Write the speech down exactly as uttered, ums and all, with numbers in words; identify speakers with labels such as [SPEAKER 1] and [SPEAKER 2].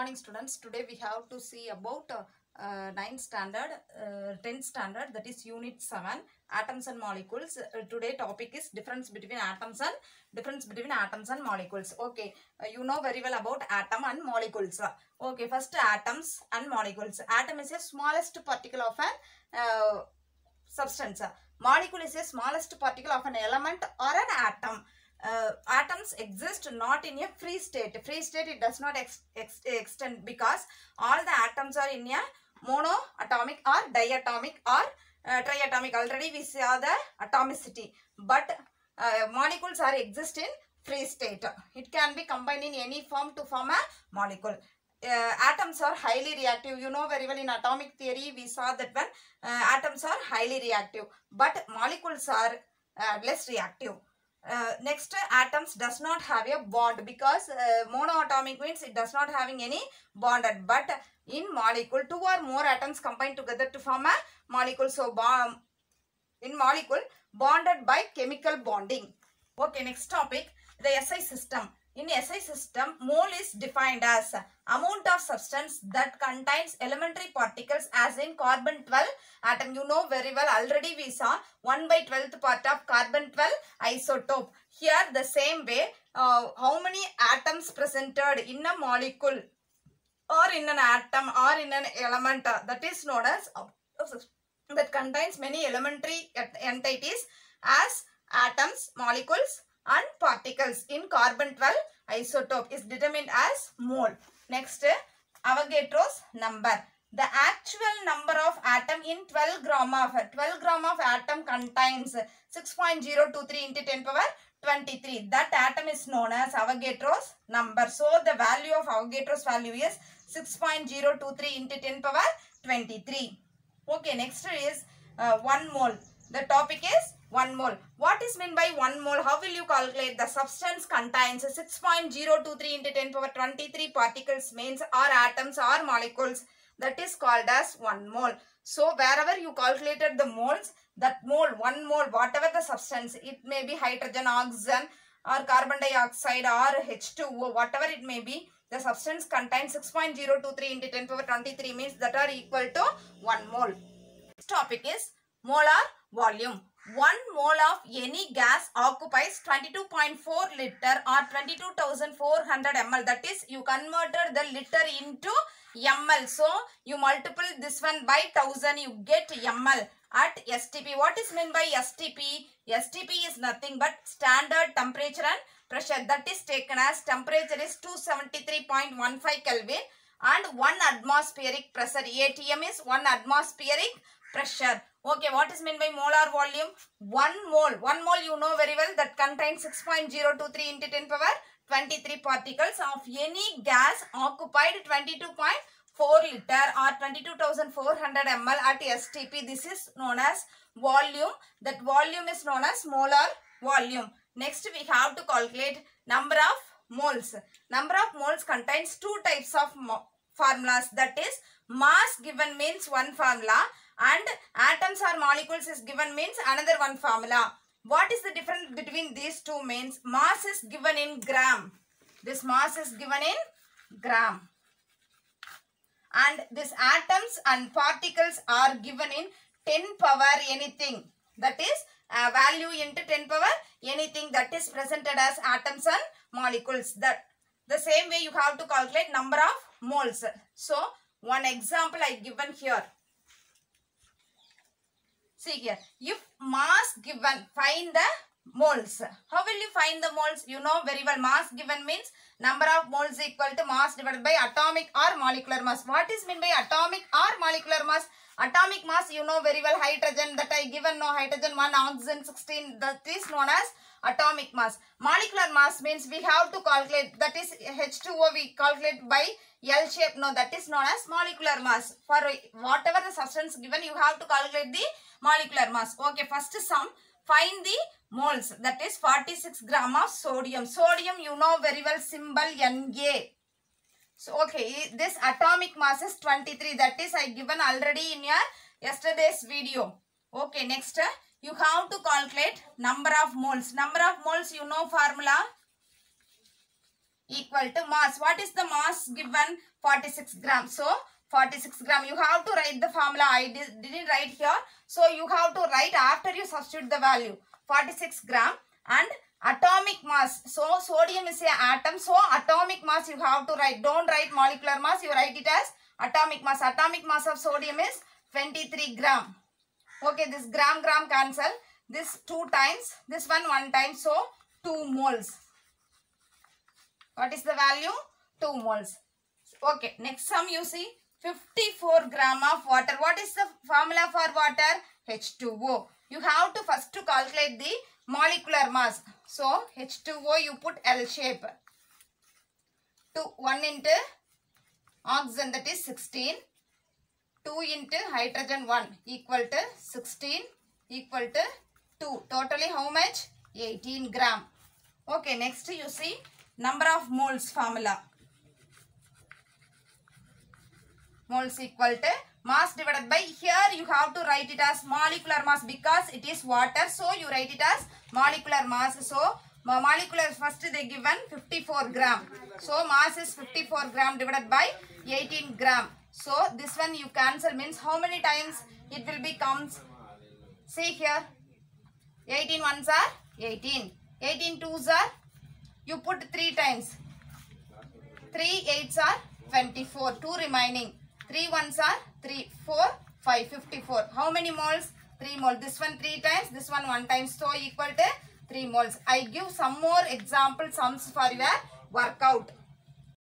[SPEAKER 1] morning students. Today we have to see about uh, uh, ninth standard, uh, tenth standard, that is unit seven, atoms and molecules. Uh, today topic is difference between atoms and difference between atoms and molecules. Okay, uh, you know very well about atom and molecules. Uh, okay, first atoms and molecules. Atom is the smallest particle of an uh, substance. Molecule is the smallest particle of an element or an atom. Uh, atoms exist not in a free state. Free state it does not ex ex extend because all the atoms are in a monoatomic or diatomic or uh, triatomic. Already we saw the atomicity, but uh, molecules are exist in free state. It can be combined in any form to form a molecule. Uh, atoms are highly reactive. You know very well in atomic theory we saw that when uh, atoms are highly reactive, but molecules are uh, less reactive. Uh, next, atoms does not have a bond because uh, monoatomic means it does not having any bonded, but in molecule two or more atoms combine together to form a molecule. So bond in molecule bonded by chemical bonding. Okay, next topic, the S I system. In S I system, mole is defined as amount of substance that contains elementary particles, as in carbon twelve atom. You know very well, already we saw one by twelfth part of carbon twelve isotope. Here the same way, uh, how many atoms presented in a molecule or in an atom or in an element, uh, that is known as uh, that contains many elementary entities as atoms, molecules and particles in carbon twelve isotope is determined as mole. Next, Avogadro's number. The actual number of atom in twelve gram of twelve gram of atom contains six point zero two three into ten power twenty-three. That atom is known as Avogadro's number. So the value of Avogadro's value is six point zero two three into ten power twenty-three. Okay, next is uh, one mole. The topic is one mole. What is meant by one mole? How will you calculate? The substance contains six point zero two three into ten power twenty-three particles, means or atoms or molecules. That is called as one mole. So wherever you calculated the moles, that mole, one mole, whatever the substance, it may be hydrogen, oxygen or carbon dioxide or H two O, whatever it may be, the substance contains six point zero two three into ten power twenty-three, means that are equal to one mole. This topic is molar volume. One mole of any gas occupies twenty-two point four liter or twenty-two thousand four hundred milliliters. That is, you converted the liter into ml. So, you multiply this one by one thousand, you get ml at S T P. What is meant by S T P? S T P is nothing but standard temperature and pressure. That is taken as temperature is two hundred seventy-three point one five Kelvin and one atmospheric pressure. A T M is one atmospheric pressure. Okay, what is meant by molar volume? One mole. One mole you know very well that contains six point zero two three into ten power twenty-three particles of any gas occupied twenty-two point four liter or twenty-two thousand four hundred milliliters at S T P. This is known as volume. That volume is known as molar volume. Next we have to calculate number of moles. Number of moles contains two types of formulas. That is, mass given means one formula and atoms or molecules is given means another one formula. What is the difference between these two means? Mass is given in gram. This mass is given in gram. And this atoms and particles are given in ten power anything. That is uh, value into ten power anything, that is presented as atoms and molecules. That the same way you have to calculate number of moles. So one example I given here. See here, if mass given, find the moles. How will you find the moles? You know very well, mass given means number of moles equal to mass divided by atomic or molecular mass. What is meant by atomic or molecular mass? Atomic mass you know very well, hydrogen, that I given no hydrogen one, oxygen sixteen, that is known as atomic mass. Molecular mass means we have to calculate, that is H two O we calculate by L shape. No, that is known as molecular mass. For whatever the substance given, you have to calculate the molecular mass. Okay, first sum, find the moles. That is forty-six gram of sodium. Sodium you know very well, symbol Na. So okay, this atomic mass is twenty-three. That is I given already in your yesterday's video. Okay, next you have to calculate number of moles. Number of moles you know formula. equal to mass. What is the mass given? forty-six grams. So forty-six gram. You have to write the formula. I did, didn't write here. So you have to write after you substitute the value. forty-six gram and atomic mass. So sodium is an atom. So atomic mass you have to write. Don't write molecular mass. You write it as atomic mass. Atomic mass of sodium is twenty-three gram. Okay, this gram gram cancel. This two times. This one one time. So two moles. What is the value? two moles. Okay, next sum you see. fifty-four gram of water. What is the formula for water? H two O. You have to first to calculate the molecular mass. So H two O you put L shape. two, one into oxygen, that is sixteen. two into hydrogen one equal to sixteen equal to two. Totally how much? eighteen gram. Okay, next you see number of moles formula. Moles equal to mass divided by, here you have to write it as molecular mass because it is water. So you write it as molecular mass. So molecular first they given fifty-four gram. So mass is fifty-four gram divided by eighteen gram. So this one you cancel, means how many times it will becomes? See here. eighteen ones are eighteen. eighteen twos are, you put three times. three eights are twenty-four. two remaining. three ones are three, four, five, fifty-four. How many moles? three moles. This one three times, this one one time. So equal to three moles. I give some more example sums for your workout.